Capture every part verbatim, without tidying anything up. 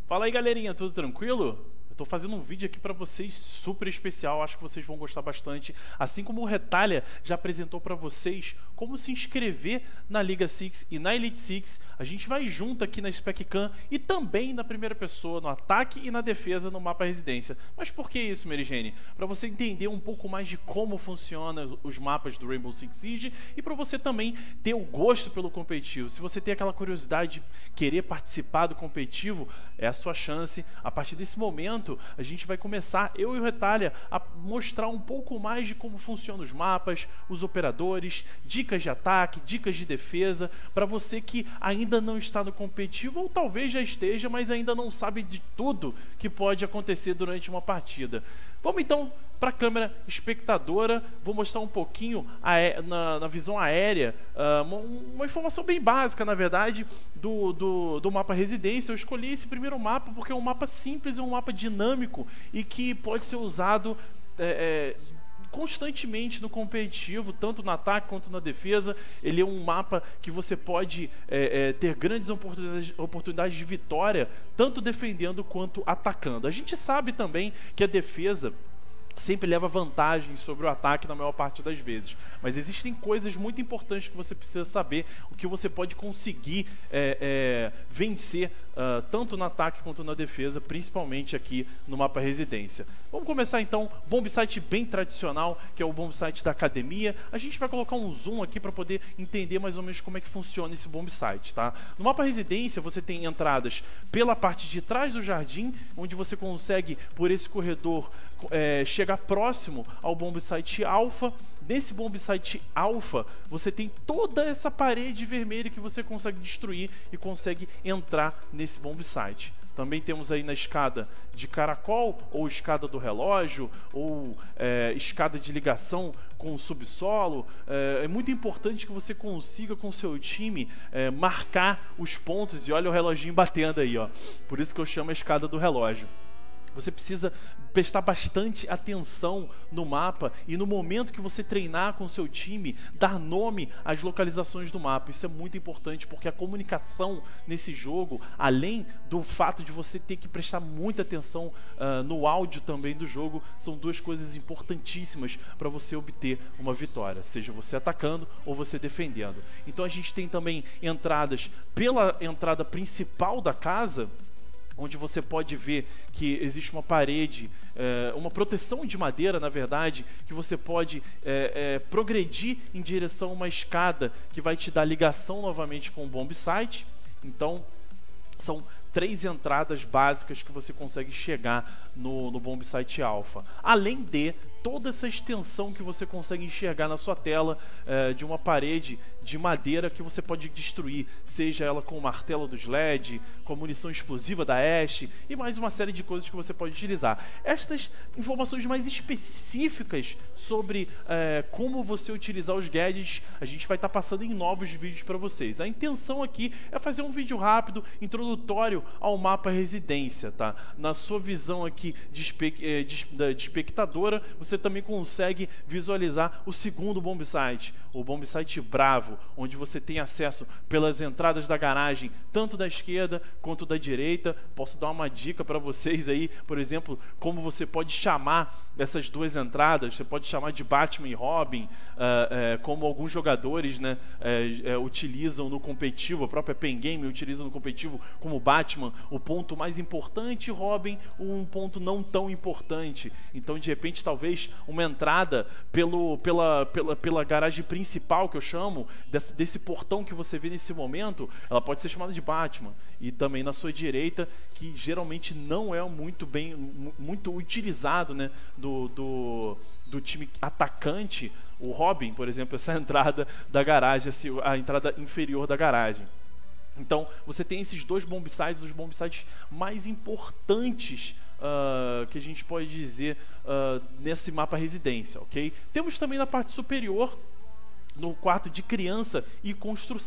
Fala aí, galerinha, tudo tranquilo? Eu tô fazendo um vídeo aqui para vocês super especial, acho que vocês vão gostar bastante. Assim como o Retalha já apresentou para vocês como se inscrever na Liga Six e na Elite Six, a gente vai junto aqui na SpecCam e também na primeira pessoa, no ataque e na defesa no mapa Residência. Mas por que isso, Mary Jane? Para você entender um pouco mais de como funcionam os mapas do Rainbow Six Siege e para você também ter o gosto pelo competitivo. Se você tem aquela curiosidade de querer participar do competitivo, é a sua chance. A partir desse momento, a gente vai começar, eu e o Retalha, a mostrar um pouco mais de como funcionam os mapas, os operadores, dicas de ataque, dicas de defesa, para você que ainda não está no competitivo ou talvez já esteja, mas ainda não sabe de tudo que pode acontecer durante uma partida. Vamos então para a câmera espectadora, vou mostrar um pouquinho na, na visão aérea, uh, uma, uma informação bem básica, na verdade, do, do, do mapa Residência. Eu escolhi esse primeiro mapa porque é um mapa simples, é um mapa dinâmico e que pode ser usado é, é, constantemente no competitivo, tanto no ataque quanto na defesa. Ele é um mapa que você pode é, é, ter grandes oportunidades, oportunidades de vitória, tanto defendendo quanto atacando. A gente sabe também que a defesa sempre leva vantagem sobre o ataque na maior parte das vezes, mas existem coisas muito importantes que você precisa saber, o que você pode conseguir é, é, vencer uh, tanto no ataque quanto na defesa, principalmente aqui no mapa Residência. Vamos começar então, bombsite bem tradicional, que é o bombsite da academia. A gente vai colocar um zoom aqui para poder entender mais ou menos como é que funciona esse bombsite, tá? No mapa Residência você tem entradas pela parte de trás do jardim, onde você consegue, por esse corredor, é, chegar próximo ao bombsite alfa. Nesse bombsite alfa, você tem toda essa parede vermelha que você consegue destruir e consegue entrar nesse bombsite. Também temos aí na escada de caracol, ou escada do relógio, ou é, escada de ligação com o subsolo. É, é muito importante que você consiga com o seu time é, marcar os pontos. E olha o reloginho batendo aí, ó. Por isso que eu chamo a escada do relógio. Você precisa prestar bastante atenção no mapa e no momento que você treinar com o seu time, dar nome às localizações do mapa. Isso é muito importante porque a comunicação nesse jogo, além do fato de você ter que prestar muita atenção uh, no áudio também do jogo, são duas coisas importantíssimas para você obter uma vitória, seja você atacando ou você defendendo. Então a gente tem também entradas pela entrada principal da casa, onde você pode ver que existe uma parede, é, uma proteção de madeira, na verdade, que você pode é, é, progredir em direção a uma escada que vai te dar ligação novamente com o bombsite. Então, são três entradas básicas que você consegue chegar no, no bombsite alfa. Além de toda essa extensão que você consegue enxergar na sua tela é, de uma parede de madeira que você pode destruir, seja ela com o martelo do S L E D, com a munição explosiva da Ashe e mais uma série de coisas que você pode utilizar. Estas informações mais específicas sobre é, como você utilizar os gadgets, a gente vai estar passando em novos vídeos para vocês. A intenção aqui é fazer um vídeo rápido, introdutório ao mapa Residência, tá? Na sua visão aqui de, espe de, de espectadora, você também consegue visualizar o segundo bombsite, o bombsite Bravo, onde você tem acesso pelas entradas da garagem, tanto da esquerda quanto da direita. Posso dar uma dica para vocês aí, por exemplo, como você pode chamar essas duas entradas. Você pode chamar de Batman e Robin, uh, uh, como alguns jogadores, né, uh, uh, utilizam no competitivo. A própria Pen Game utiliza no competitivo como Batman o ponto mais importante e Robin um ponto não tão importante. Então, de repente, talvez uma entrada pelo, pela, pela, pela garagem principal, que eu chamo, desse, desse portão que você vê nesse momento, ela pode ser chamada de Batman. E também na sua direita, que geralmente não é muito bem, muito utilizado, né, do, do, do time atacante, o Robin, por exemplo, essa entrada da garagem, a entrada inferior da garagem. Então, você tem esses dois bombsites, os bombsites mais importantes uh, que a gente pode dizer uh, nesse mapa Residência, ok? Temos também na parte superior, no quarto de criança e construção.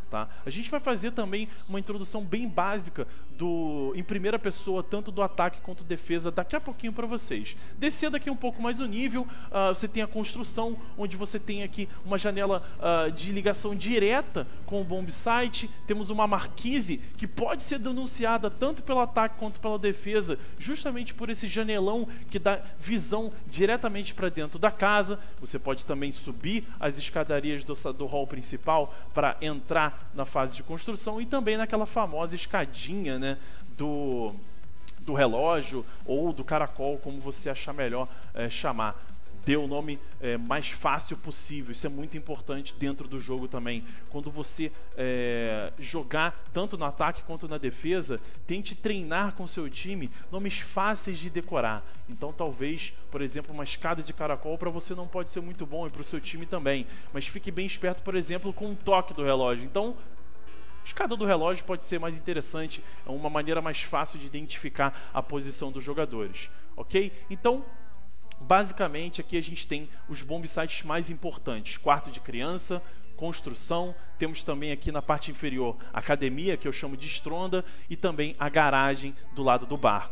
Tá? A gente vai fazer também uma introdução bem básica do, em primeira pessoa, tanto do ataque quanto defesa, daqui a pouquinho para vocês. Descendo aqui um pouco mais o nível, uh, você tem a construção, onde você tem aqui uma janela uh, de ligação direta com o bomb site. Temos uma marquise que pode ser denunciada tanto pelo ataque quanto pela defesa, justamente por esse janelão que dá visão diretamente para dentro da casa. Você pode também subir as escadarias do, do hall principal para entrar na fase de construção e também naquela famosa escadinha, né, do, do relógio ou do caracol, como você achar melhor é, chamar. Dê o nome é, mais fácil possível. Isso é muito importante dentro do jogo também. Quando você é, jogar tanto no ataque quanto na defesa, tente treinar com seu time nomes fáceis de decorar. Então talvez, por exemplo, uma escada de caracol para você não pode ser muito bom e para o seu time também. Mas fique bem esperto, por exemplo, com o toque do relógio. Então, escada do relógio pode ser mais interessante, é uma maneira mais fácil de identificar a posição dos jogadores, ok? Então, basicamente, aqui a gente tem os bomb sites mais importantes: quarto de criança, construção, temos também aqui na parte inferior academia, que eu chamo de estronda, e também a garagem do lado do barco.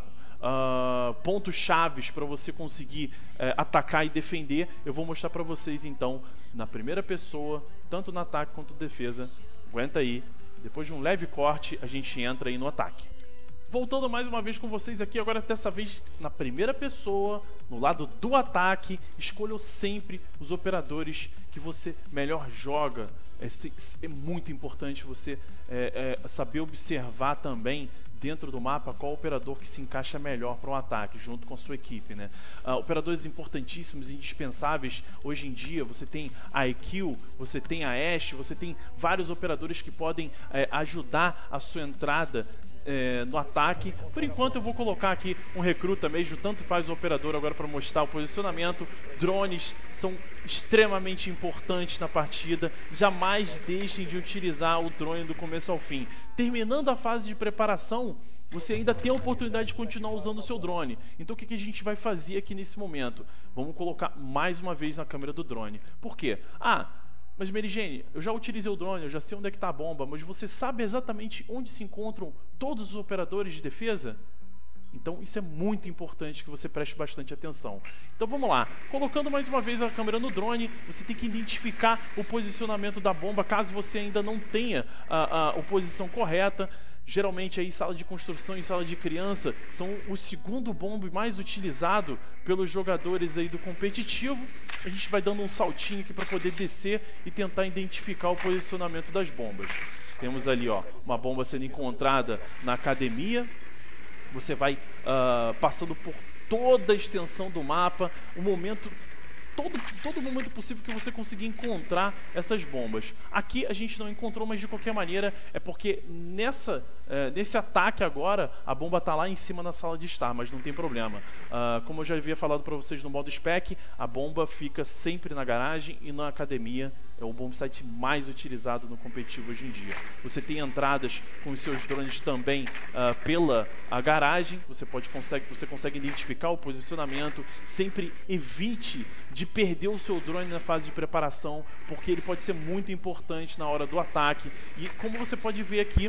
Uh, pontos chaves para você conseguir uh, atacar e defender, eu vou mostrar para vocês então na primeira pessoa, tanto no ataque quanto na defesa. Aguenta aí, depois de um leve corte a gente entra aí no ataque. Voltando mais uma vez com vocês aqui, agora dessa vez na primeira pessoa, no lado do ataque. Escolha sempre os operadores que você melhor joga. É, é muito importante você é, é, saber observar também dentro do mapa qual operador que se encaixa melhor para um ataque, junto com a sua equipe, né? Uh, operadores importantíssimos, indispensáveis hoje em dia. Você tem a E Q, você tem a Ashe, você tem vários operadores que podem é, ajudar a sua entrada É, no ataque. Por enquanto eu vou colocar aqui um recruta mesmo, tanto faz o operador agora para mostrar o posicionamento. Drones são extremamente importantes na partida, jamais deixem de utilizar o drone do começo ao fim. Terminando a fase de preparação, você ainda tem a oportunidade de continuar usando o seu drone. Então o que, que a gente vai fazer aqui nesse momento? Vamos colocar mais uma vez na câmera do drone. Por quê? Ah, mas Merigene, eu já utilizei o drone, eu já sei onde é que está a bomba, mas você sabe exatamente onde se encontram todos os operadores de defesa? Então isso é muito importante que você preste bastante atenção. Então vamos lá, colocando mais uma vez a câmera no drone, você tem que identificar o posicionamento da bomba, caso você ainda não tenha a, a, a posição correta. Geralmente aí sala de construção e sala de criança são o segundo bombe mais utilizado pelos jogadores aí do competitivo. A gente vai dando um saltinho aqui para poder descer e tentar identificar o posicionamento das bombas. Temos ali, ó, uma bomba sendo encontrada na academia. Você vai uh, passando por toda a extensão do mapa, o momento Todo, todo momento possível que você conseguir encontrar essas bombas. Aqui a gente não encontrou, mas de qualquer maneira é porque nessa, é, nesse ataque agora a bomba está lá em cima na sala de estar, mas não tem problema. Uh, como eu já havia falado para vocês no modo spec, a bomba fica sempre na garagem e na academia. É o bomb site mais utilizado no competitivo hoje em dia. Você tem entradas com os seus drones também uh, pela a garagem. Você, pode, consegue, você consegue identificar o posicionamento. Sempre evite de perder o seu drone na fase de preparação, porque ele pode ser muito importante na hora do ataque. E como você pode ver aqui,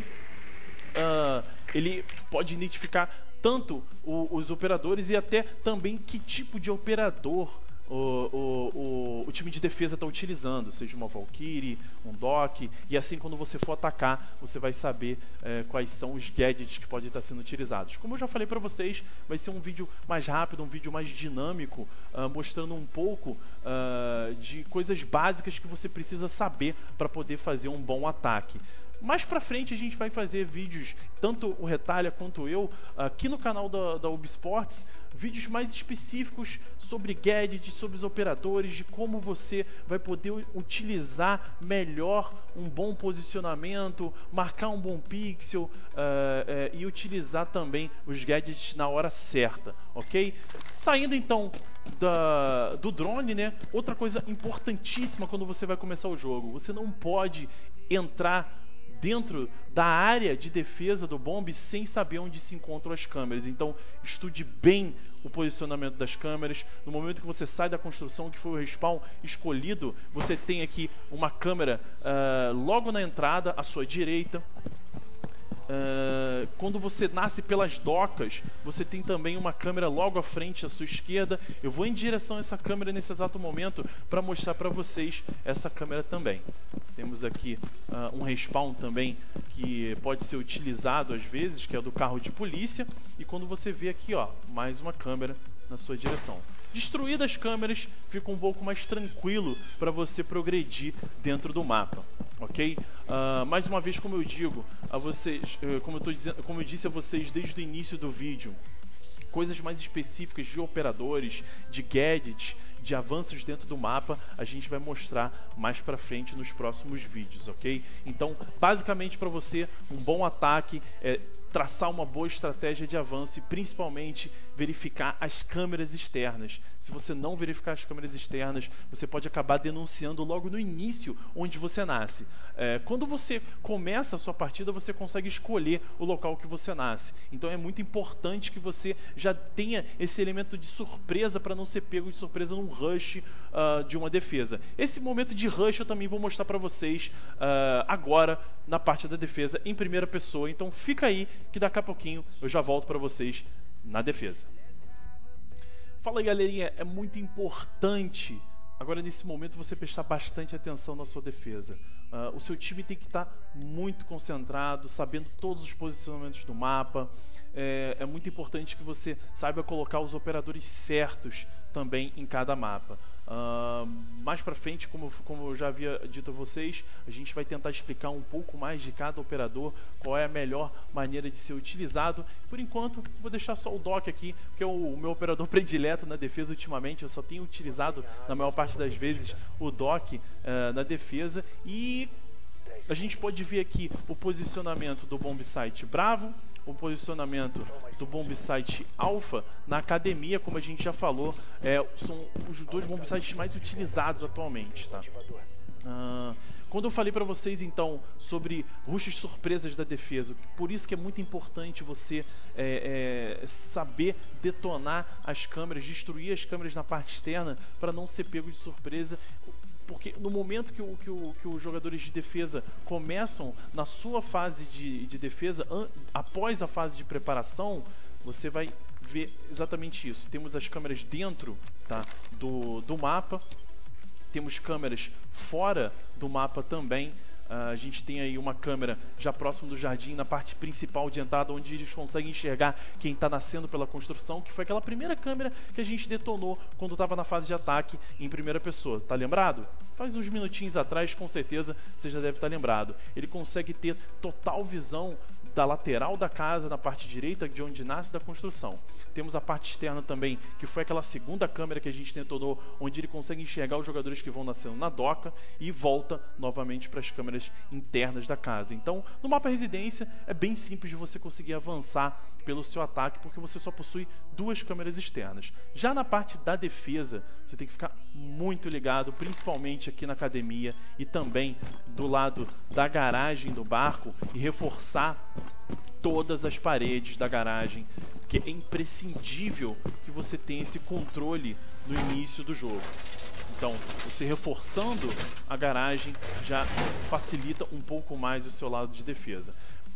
uh, ele pode identificar tanto o, os operadores e até também que tipo de operador O, o, o, o time de defesa está utilizando, seja uma Valkyrie, um Doc, e assim quando você for atacar, você vai saber é, quais são os gadgets que podem estar sendo utilizados. Como eu já falei para vocês, vai ser um vídeo mais rápido, um vídeo mais dinâmico, uh, mostrando um pouco uh, de coisas básicas que você precisa saber para poder fazer um bom ataque. Mais pra frente a gente vai fazer vídeos, tanto o Retalha quanto eu, aqui no canal da, da Ubisports, vídeos mais específicos sobre gadgets, sobre os operadores, de como você vai poder utilizar melhor um bom posicionamento, marcar um bom pixel uh, uh, e utilizar também os gadgets na hora certa, ok? Saindo então da, do drone, né? Outra coisa importantíssima quando você vai começar o jogo, você não pode entrar dentro da área de defesa do bombe sem saber onde se encontram as câmeras. Então, estude bem o posicionamento das câmeras. No momento que você sai da construção, que foi o respawn escolhido, você tem aqui uma câmera uh, logo na entrada, à sua direita. Uh, quando você nasce pelas docas, você tem também uma câmera logo à frente à sua esquerda. Eu vou em direção a essa câmera nesse exato momento para mostrar para vocês essa câmera também. Temos aqui uh, um respawn também que pode ser utilizado às vezes, que é do carro de polícia. E quando você vê aqui, ó, mais uma câmera na sua direção. Destruídas as câmeras, fica um pouco mais tranquilo para você progredir dentro do mapa, ok? Uh, mais uma vez, como eu digo a vocês, uh, como eu tô dizendo, como eu disse a vocês desde o início do vídeo, coisas mais específicas de operadores, de gadgets, de avanços dentro do mapa, a gente vai mostrar mais pra frente nos próximos vídeos, ok? Então, basicamente para você, um bom ataque é traçar uma boa estratégia de avanço e principalmente verificar as câmeras externas. Se você não verificar as câmeras externas, você pode acabar denunciando logo no início onde você nasce. É, quando você começa a sua partida, você consegue escolher o local que você nasce. Então é muito importante que você já tenha esse elemento de surpresa para não ser pego de surpresa num rush uh, de uma defesa. Esse momento de rush eu também vou mostrar para vocês uh, agora na parte da defesa em primeira pessoa. Então fica aí que daqui a pouquinho eu já volto para vocês na defesa. Fala aí, galerinha, é muito importante agora nesse momento você prestar bastante atenção na sua defesa. Uh, o seu time tem que estar muito concentrado, sabendo todos os posicionamentos do mapa. É, é muito importante que você saiba colocar os operadores certos também em cada mapa. Uh, mais pra frente, como, como eu já havia dito a vocês, a gente vai tentar explicar um pouco mais de cada operador, qual é a melhor maneira de ser utilizado. Por enquanto, vou deixar só o Doc aqui, que é o, o meu operador predileto na defesa ultimamente. Eu só tenho utilizado, na maior parte das vezes, o Doc uh, na defesa. E a gente pode ver aqui o posicionamento do Bombsite Bravo, o posicionamento do Bombsite Alpha na academia, como a gente já falou, é, são os dois bombsites mais utilizados atualmente, tá? Uh, quando eu falei para vocês então sobre rushes surpresas da defesa, por isso que é muito importante você é, é, saber detonar as câmeras, destruir as câmeras na parte externa para não ser pego de surpresa. Porque no momento que, o, que, o, que os jogadores de defesa começam na sua fase de, de defesa, an, após a fase de preparação, você vai ver exatamente isso. Temos as câmeras dentro, tá, do, do mapa, temos câmeras fora do mapa também. Uh, a gente tem aí uma câmera já próximo do jardim, na parte principal de entrada, onde eles conseguem enxergar quem está nascendo pela construção, que foi aquela primeira câmera que a gente detonou quando estava na fase de ataque em primeira pessoa. Tá lembrado? Faz uns minutinhos atrás, com certeza você já deve estar lembrado. Ele consegue ter total visão da lateral da casa, na parte direita, de onde nasce da construção. Temos a parte externa também, que foi aquela segunda câmera que a gente detonou, onde ele consegue enxergar os jogadores que vão nascendo na doca e volta novamente para as câmeras internas da casa. Então, no mapa residência, é bem simples de você conseguir avançar pelo seu ataque, porque você só possui duas câmeras externas. Já na parte da defesa, você tem que ficar muito ligado, principalmente aqui na academia e também do lado da garagem do barco, e reforçar todas as paredes da garagem, que é imprescindível que você tenha esse controle no início do jogo. Então, você reforçando a garagem já facilita um pouco mais o seu lado de defesa.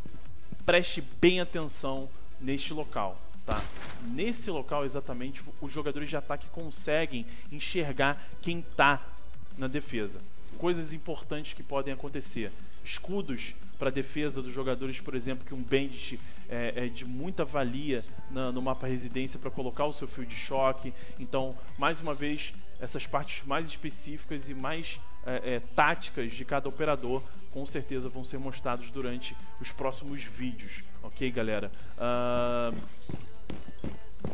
Preste bem atenção neste local, tá? Nesse local, exatamente, os jogadores de ataque conseguem enxergar quem está na defesa. Coisas importantes que podem acontecer. Escudos para defesa dos jogadores, por exemplo, que um bandit é, é de muita valia na, no mapa residência para colocar o seu fio de choque. Então, mais uma vez, essas partes mais específicas e mais é, é, táticas de cada operador com certeza vão ser mostrados durante os próximos vídeos, ok, galera? Uh...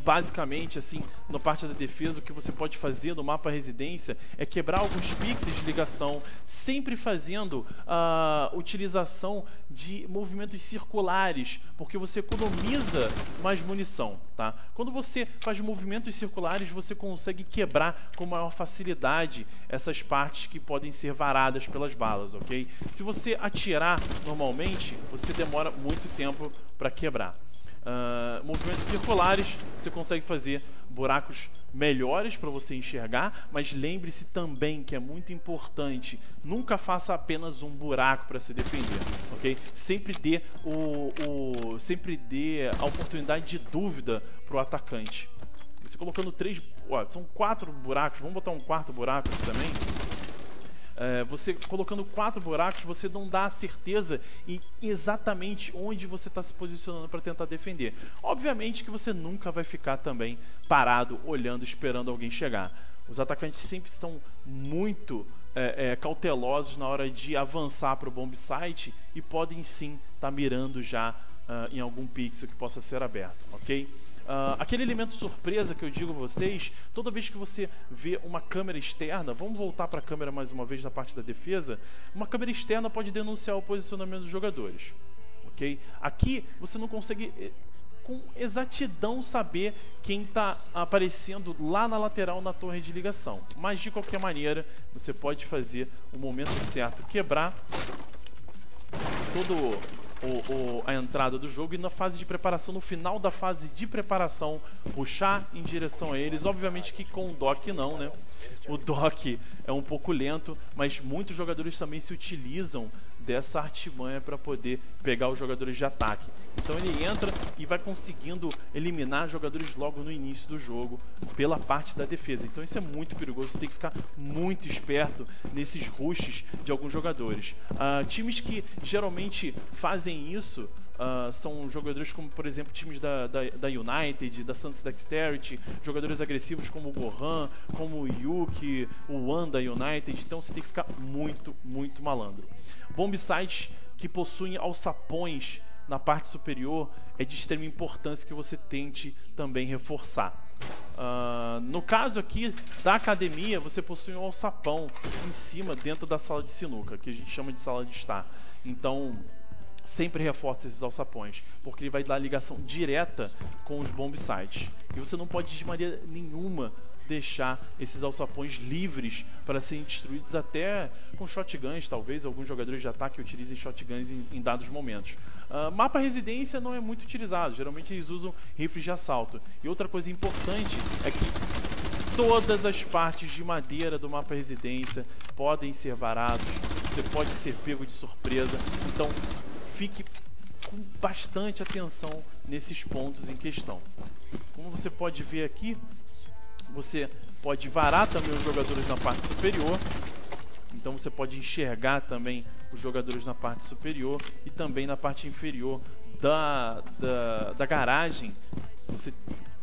basicamente, assim, na parte da defesa, o que você pode fazer no mapa residência é quebrar alguns pixels de ligação, sempre fazendo a uh, utilização de movimentos circulares, porque você economiza mais munição, tá? Quando você faz movimentos circulares, você consegue quebrar com maior facilidade essas partes que podem ser varadas pelas balas, ok? Se você atirar normalmente, você demora muito tempo para quebrar. Uh, movimentos circulares, você consegue fazer buracos melhores para você enxergar, mas lembre-se também que é muito importante, nunca faça apenas um buraco para se defender, ok? Sempre dê, o, o, sempre dê a oportunidade de dúvida para o atacante. Você colocando três, ó, são quatro buracos, vamos botar um quarto buraco aqui também. É, você colocando quatro buracos, você não dá a certeza em exatamente onde você está se posicionando para tentar defender. Obviamente que você nunca vai ficar também parado, olhando, esperando alguém chegar. Os atacantes sempre estão muito é, é, cautelosos na hora de avançar para o bomb site e podem sim estar tá mirando já uh, em algum pixel que possa ser aberto, ok? Uh, aquele elemento surpresa que eu digo a vocês, toda vez que você vê uma câmera externa, vamos voltar para a câmera mais uma vez na parte da defesa, uma câmera externa pode denunciar o posicionamento dos jogadores, ok? Aqui você não consegue com exatidão saber quem está aparecendo lá na lateral na torre de ligação, mas de qualquer maneira você pode fazer o momento certo, quebrar todo O, o, a entrada do jogo e na fase de preparação, no final da fase de preparação, puxar em direção a eles. Obviamente que com o dock não, né? O dock é um pouco lento, mas muitos jogadores também se utilizam dessa artimanha para poder pegar os jogadores de ataque. Então ele entra e vai conseguindo eliminar jogadores logo no início do jogo pela parte da defesa. Então isso é muito perigoso, você tem que ficar muito esperto nesses rushes de alguns jogadores. Uh, times que geralmente fazem isso uh, são jogadores como, por exemplo, times da, da, da United, da Santos Dexterity, jogadores agressivos como o Gohan, como o Yuki, o One da United. Então você tem que ficar muito, muito malandro. Bomb sites que possuem alçapões na parte superior é de extrema importância que você tente também reforçar. Uh, no caso aqui da academia, você possui um alçapão em cima, dentro da sala de sinuca, que a gente chama de sala de estar. Então, sempre reforce esses alçapões, porque ele vai dar ligação direta com os bomb sites. E você não pode de maneira nenhuma deixar esses alçapões livres para serem destruídos, até com shotguns, talvez alguns jogadores de ataque utilizem shotguns em, em dados momentos. Uh, mapa residência não é muito utilizado, geralmente eles usam rifles de assalto. E outra coisa importante é que todas as partes de madeira do mapa residência podem ser varados, você pode ser pego de surpresa, então fique com bastante atenção nesses pontos em questão. Como você pode ver aqui, você pode varar também os jogadores na parte superior, então você pode enxergar também os jogadores na parte superior e também na parte inferior da, da, da garagem. Você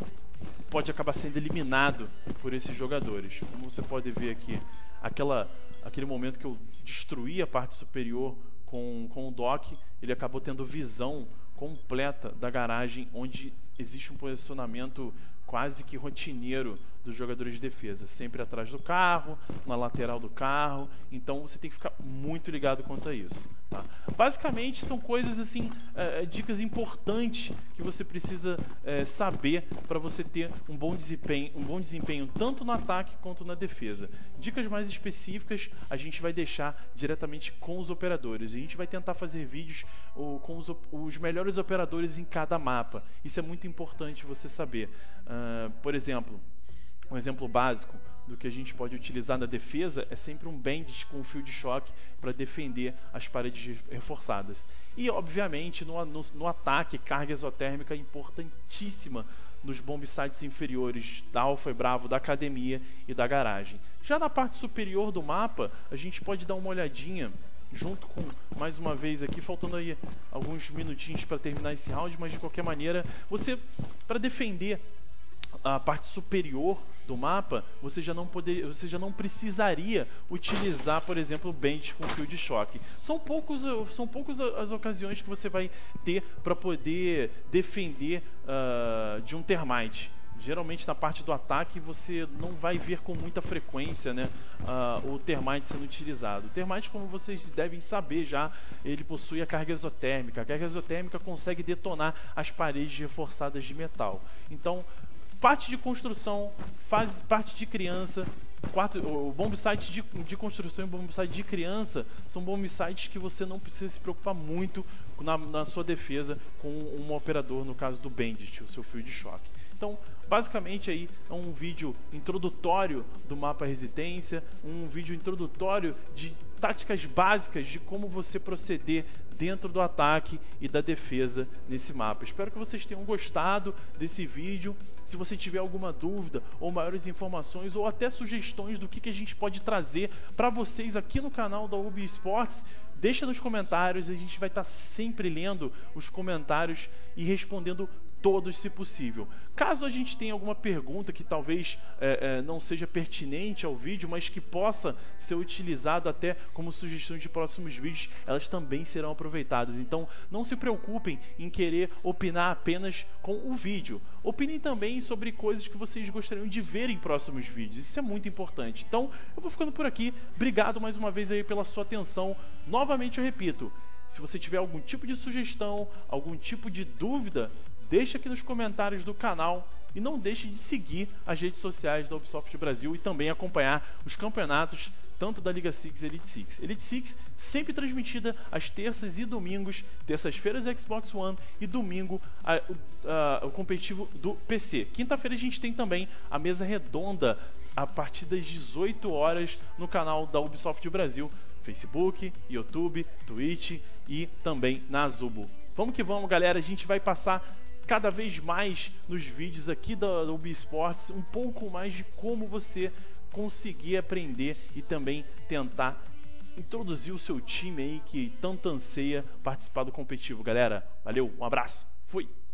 pode acabar sendo eliminado por esses jogadores. Como você pode ver aqui, aquela, aquele momento que eu destruí a parte superior com, com o dock, ele acabou tendo visão completa da garagem, onde existe um posicionamento quase que rotineiro dos jogadores de defesa, sempre atrás do carro, na lateral do carro. Então você tem que ficar muito ligado quanto a isso, tá? Basicamente são coisas assim, é, dicas importantes que você precisa é, saber para você ter um bom desempenho, um bom desempenho tanto no ataque quanto na defesa. Dicas mais específicas a gente vai deixar diretamente com os operadores. A gente vai tentar fazer vídeos ou, com os, os melhores operadores em cada mapa. Isso é muito importante você saber. Uh, por exemplo, um exemplo básico do que a gente pode utilizar na defesa é sempre um bandit com fio de choque para defender as paredes reforçadas. E, obviamente, no, no, no ataque, carga exotérmica é importantíssima nos bomb sites inferiores da Alpha e Bravo, da academia e da garagem. Já na parte superior do mapa, a gente pode dar uma olhadinha junto com, mais uma vez aqui, faltando aí alguns minutinhos para terminar esse round, mas de qualquer maneira, você, para defender a parte superior do mapa, você já não poder, você já não precisaria utilizar, por exemplo, o bandit com fio de choque. São poucos, são poucas as ocasiões que você vai ter para poder defender uh, de um termite. geralmente na parte do ataque você não vai ver com muita frequência, né, uh, o Termite sendo utilizado. O Termite, como vocês devem saber já, ele possui a carga exotérmica. A carga exotérmica consegue detonar as paredes reforçadas de metal. Então, parte de construção, fase, parte de criança, quatro, o bomb site de, de construção e bomb site de criança são bomb sites que você não precisa se preocupar muito na, na sua defesa com um operador, no caso do Bandit, o seu fio de choque. Então, basicamente aí é um vídeo introdutório do mapa Resistência, um vídeo introdutório de táticas básicas de como você proceder dentro do ataque e da defesa nesse mapa. Espero que vocês tenham gostado desse vídeo. Se você tiver alguma dúvida ou maiores informações ou até sugestões do que, que a gente pode trazer para vocês aqui no canal da Ubi Esports, deixa nos comentários, a gente vai estar sempre lendo os comentários e respondendo todos, se possível. Caso a gente tenha alguma pergunta que talvez é, é, não seja pertinente ao vídeo, mas que possa ser utilizado até como sugestões de próximos vídeos, elas também serão aproveitadas. Então, não se preocupem em querer opinar apenas com o vídeo. Opinem também sobre coisas que vocês gostariam de ver em próximos vídeos. Isso é muito importante. Então, eu vou ficando por aqui. Obrigado mais uma vez aí pela sua atenção. Novamente eu repito, se você tiver algum tipo de sugestão, algum tipo de dúvida, deixa aqui nos comentários do canal e não deixe de seguir as redes sociais da Ubisoft Brasil e também acompanhar os campeonatos tanto da Liga Six e Elite Six. Elite Six sempre transmitida às terças e domingos, terças-feiras Xbox One e domingo a, a, a, o competitivo do P C. Quinta-feira a gente tem também a mesa redonda a partir das dezoito horas no canal da Ubisoft Brasil, Facebook, YouTube, Twitch e também na Azubo. Vamos que vamos, galera, a gente vai passar cada vez mais nos vídeos aqui da, da Ubi Esports um pouco mais de como você conseguir aprender e também tentar introduzir o seu time aí que tanto anseia participar do competitivo, galera. Valeu, um abraço, fui!